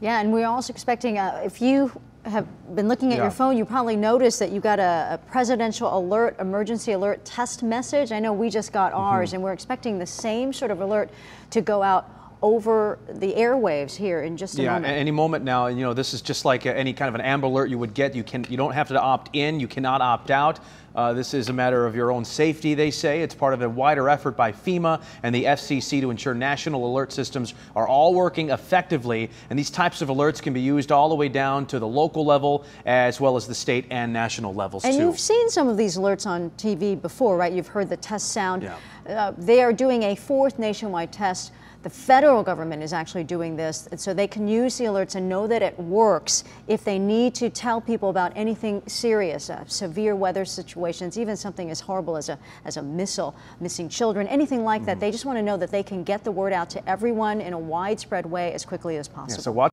Yeah, and we're also expecting, if you have been looking at Yeah. your phone, you probably noticed that you got a presidential alert, emergency alert test message. I know we just got ours, and we're expecting the same sort of alert to go out over the airwaves here in just a moment. Any moment now. You know, this is just like any kind of an Amber Alert you would get. You don't have to opt in. You cannot opt out. This is a matter of your own safety, they say. It's part of a wider effort by FEMA and the FCC to ensure national alert systems are all working effectively. And these types of alerts can be used all the way down to the local level as well as the state and national levels, And too. you've seen some of these alerts on TV before, right? You've heard the test sound. Yeah. They are doing a fourth nationwide test. The federal government is actually doing this, and so they can use the alerts and know that it works if they need to tell people about anything serious, severe weather situations, even something as horrible as a missile, missing children, anything like that. They just want to know that they can get the word out to everyone in a widespread way as quickly as possible. So watch